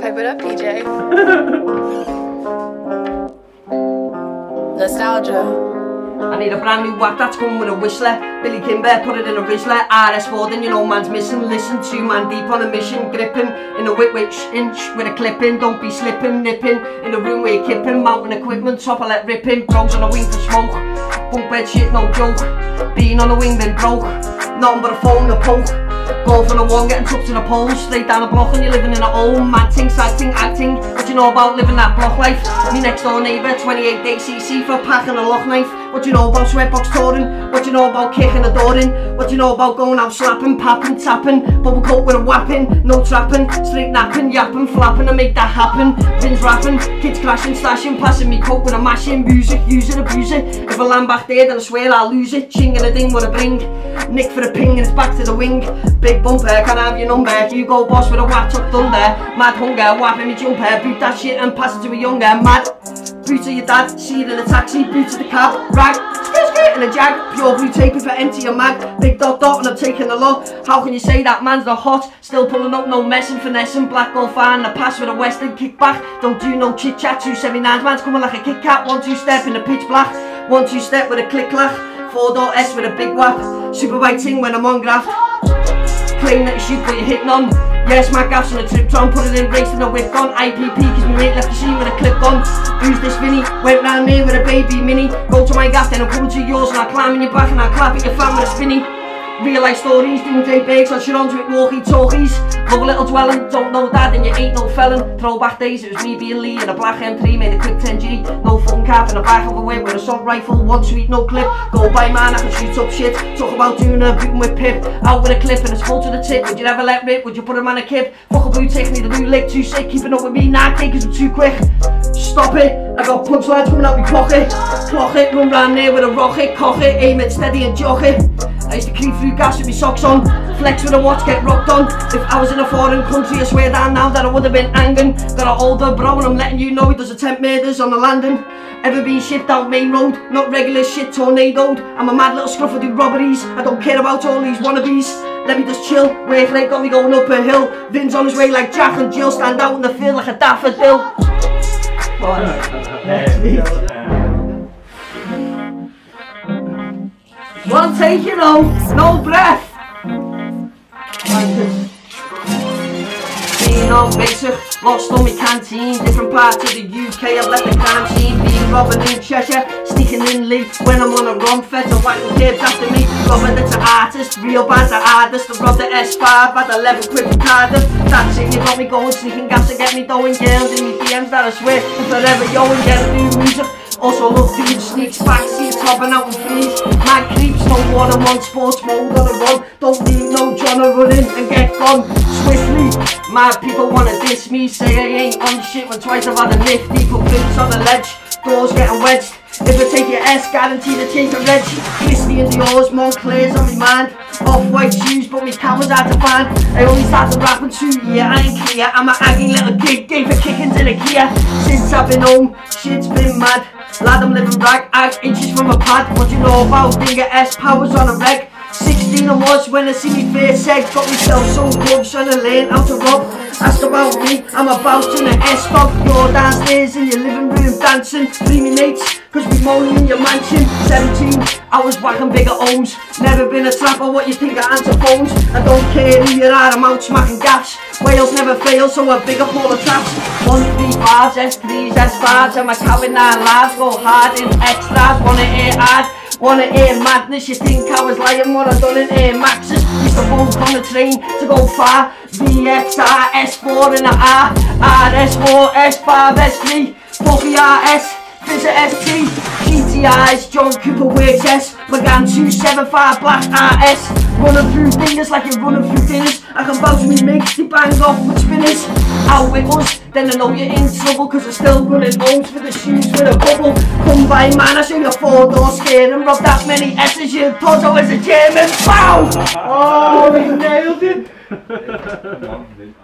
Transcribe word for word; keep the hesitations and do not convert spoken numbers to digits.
Pipe it up, P J. Nostalgia. I need a brand new whack that's coming with a whistler. Billy Kimber put it in a Rizzler. R S four, then you know man's missing. Listen, two man deep on a mission. Gripping in a whip which inch with a clipping. Don't be slipping, nipping in the room where you're kipping. Mountain equipment, top I let ripping. Bros on a wing for smoke. Bunk bed shit, no joke. Being on a wing been broke. Nothing but a phone, a poke. Go for the one, getting tucked in a pole. Straight down the block and you're living in a home. Mad thing, sad thing, acting. What you know about living that block life? Me next door neighbour, twenty-eight day C C for packing a lock knife. What you know about sweatbox touring? What you know about kicking a door in? What you know about going out slapping, papping, tapping? Bubble coat with a whapping, no trapping. Straight napping, yapping, flapping to make that happen. Bins rapping, kids crashing, slashing. Passing me coke with a mashing. Music, use it, abuse it. If I land back there then I swear I'll lose it. Chinging a ding with a bring. Nick for the ping and it's back to the wing. Big bumper, can I have your number? You go boss with a whack up thunder. Mad hunger, whapping me jumper. Boot that shit and pass it to a younger. Mad boot to your dad, see it in a taxi. Boot to the cab, rag, skit skit in a jag. Pure blue tape if I empty your mag. Big dot dot and I'm taking a lot. How can you say that man's not hot? Still pulling up, no messing, finessing. Black gold fan, a pass with a western kickback. Don't do no chit chat. Two seventy-nines, man's coming like a Kit Kat. One two step in the pitch black. One two step with a click clack. Four door S with a big whap. Super white ting when I'm on graft. Claim that you shoot but you're hitting on. Yes, my gaffs on a trip tron. Put it in, racing a whip gun. I P P cause my mate left the scene with a clip gun. Who's this Vinny? Went round there with a baby mini. Go to my gaff then I'm coming to yours. And I'll climb in your back and I'll clap at your fan with a spinny. Real life stories, doing day bakes on Sharon's with walkie talkies. Love a little dwelling, don't know that then you ain't no felon. Throwback days, it was me being Lee in a black M three, made a quick ten G. No fucking cap in the back of a whip with a assault rifle, one sweet, no clip. Go by man, I can shoot up shit. Talk about doing a booting with pip. Out with a clip and it's full to the tip. Would you never let rip? Would you put him on a kip? Fuck a blue tick, need a new lick, too sick. Keeping up with me, nah, cake cause I'm too quick. Stop it, I got punchlines coming out my pocket. Clock it, run round there with a rocket. Cock it, aim it, steady and jock it. I used to creep through gas with my socks on. Flex with a watch, get rocked on. If I was in a foreign country, I swear down now that I would have been hanging. Got an older bro and I'm letting you know he does attempt murders on the landing. Ever been shipped out main road? Not regular shit tornadoed. I'm a mad little scruff, I do robberies. I don't care about all these wannabes. Let me just chill. Work rate got me going up a hill. Vin's on his way like Jack and Jill. Stand out in the field like a daffodil. One take, you know, no breath. Being on basic, lost on my canteen. Different parts of the U K, I've left the crime scene. Being robbing in Cheshire, sneaking in Lee. When I'm on a run, feds are whacking kids after me. Robbing it's an artist, real band's the hardest. I robbed the S five at eleven quid for Cardiff. That's it, you got me going, sneaking gas to get me going. Girls in me D Ms that I swear, I'm forever going, get a new music. Also love doing sneaks, backseats, hopping out with fleas. Mad creeps, no water, one sports mode on a run. Don't need no John to run in and get gone swiftly. Mad people wanna diss me, say I ain't on shit when twice I've had a nifty. Put boots on the ledge, doors getting wedged. If I take your S, guarantee to take a reg. Christy and Dior's, Montclair's on my mind. Off-white shoes, but me cat was hard to find. I only started rapping two years, I ain't clear. I'm a aggy little kid, gave for kickings in a gear. Since I've been home, shit's been mad. Lad, I'm living rag, ag, inches from a pad. What you know about Dinger S, powers on a reg. Sixteen I was when I see me face egg. Got myself so good, trying to learn how to rob. Ask about me, I'm about in the S-Fog. You're downstairs in your living room dancing. Three me mates, cause we moaning in your mansion. Seventeen, I was whacking bigger homes. Never been a trapper, what you think I answer phones. I don't care who you are, I'm out smacking gaps. Wales never fail, so I big up all the traps. One, three, fives, S threes, S fives. I'm a cow with nine lives, go hard in extras. Wanna hear hard, wanna hear madness. You think I was lying when I done in Air Maxes. Used to bump on the train to go far. V X R, S four in the R. R S four, S five, S three. Fucky R S, Fizzer S T. G T Is, John Cooper Works S. Magan two seven five Black R S. Running through fingers like you're running through dinners. I can bounce me mates, they bang off with spinners. Out with us, then I know you're in trouble. Cause I'm still running homes for the shoes with a bubble. Come by man, I show you four door scared and rob that many S's. You thought I was a German. Pow! Oh, we nailed it!